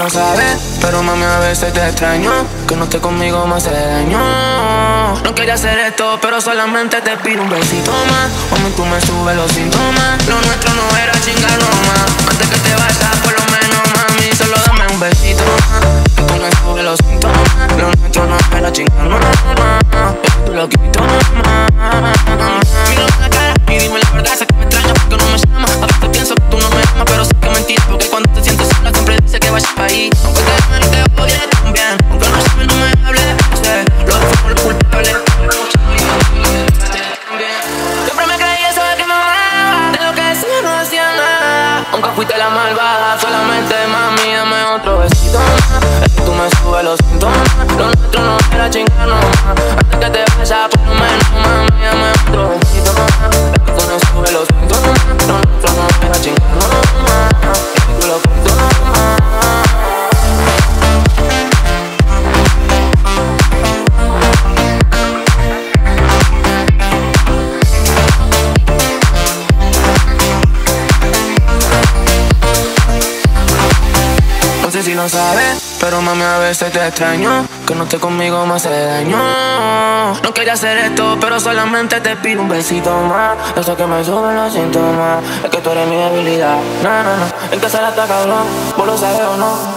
no sabes, pero mami a veces te extraño. Que no estés conmigo me hace daño. No quería hacer esto, pero solamente te pido un besito más. Mami, tú me subes los síntomas. Lo nuestro no era chingar nomás. Antes que te vayas, por lo menos, mami, solo dame un besito más. Que tú me subes los síntomas. Lo nuestro no era chingar nomás. Tú lo quito nomás. Mírame la cara y dime la verdad. Sé que me extrañas porque no me llamas. A veces pienso que tú no me amas, pero sé que es mentira. Porque cuando te sientes sola siempre dice que vayas para ahí. Aunque te amen y te odie también. Aunque no sabes, no me hables. Lo hago por lo culpable. Siempre me creí eso de que me amaba. De lo que decía no decía nada. Aunque fuiste la malvada, solamente mami, dame otro besito más. Es que tú me subes los síntomas. Lo nuestro no era chingar nomás. Antes que te vayas, por lo menos mami, dame otro besito más. Es que tú me subes los síntomas. Lo nuestro no era chingar nomás. Es que tú lo quito nomás. No sé si lo sabes, pero mami a veces te extraño. Que no estés conmigo me hace daño. No quería hacer esto, pero solamente te pido un besito más. Eso que me suben los síntomas. Es que tú eres mi debilidad. No, no, no, en casa la está cabrón. Vos lo sabes o no.